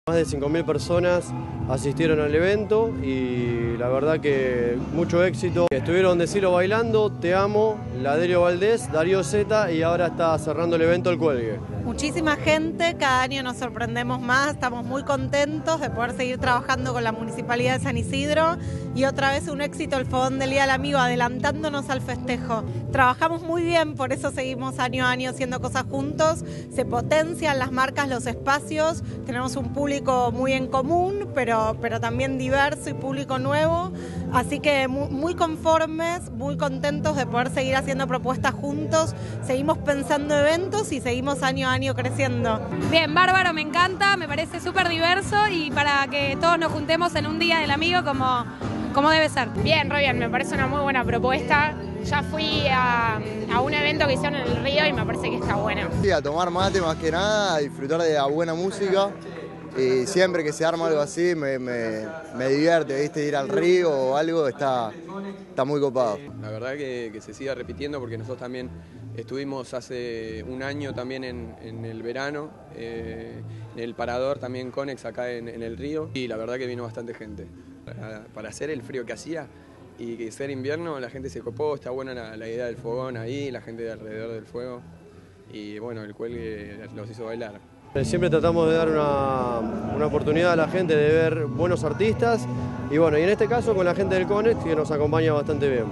Más de 5.000 personas asistieron al evento y la verdad que mucho éxito. Estuvieron Decilo bailando, Te Amo, Ladelio Valdés, Darío Zeta y ahora está cerrando el evento El Cuelgue. Muchísima gente, cada año nos sorprendemos más, estamos muy contentos de poder seguir trabajando con la Municipalidad de San Isidro y otra vez un éxito el Fogón del Día del Amigo, adelantándonos al festejo. Trabajamos muy bien, por eso seguimos año a año haciendo cosas juntos, se potencian las marcas, los espacios, tenemos un público muy en común, pero también diverso y público nuevo, así que muy conformes, muy contentos de poder seguir haciendo propuestas juntos, seguimos pensando eventos y seguimos año a año creciendo. Bien, bárbaro, me encanta, me parece súper diverso y para que todos nos juntemos en un Día del Amigo como debe ser. Bien, re bien, me parece una muy buena propuesta. Ya fui a un evento que hicieron en el Río y me parece que está bueno. Sí, a tomar mate más que nada, a disfrutar de la buena música. Y siempre que se arma algo así me divierte, ¿viste? Ir al río o algo está muy copado. La verdad que se siga repitiendo porque nosotros también estuvimos hace un año también en el verano, en el Parador también Conex acá en el río y la verdad que vino bastante gente. Para hacer el frío que hacía y que ser invierno la gente se copó, está buena la idea del fogón ahí, la gente de alrededor del fuego y bueno, el Cuelgue los hizo bailar. Siempre tratamos de dar una oportunidad a la gente de ver buenos artistas y bueno, y en este caso con la gente del Conex que nos acompaña bastante bien.